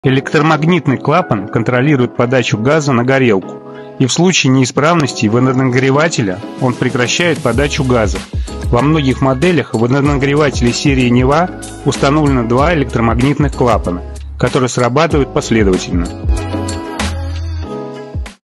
Электромагнитный клапан контролирует подачу газа на горелку, и в случае неисправности водонагревателя он прекращает подачу газа. Во многих моделях водонагревателей серии Нева установлено два электромагнитных клапана, которые срабатывают последовательно.